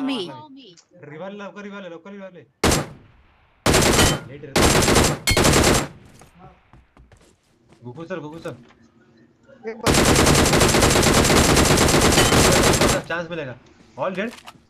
me. Revive लवकर revive ले लेट रे गुगू चल एक बार चांस मिलेगा ऑल डेड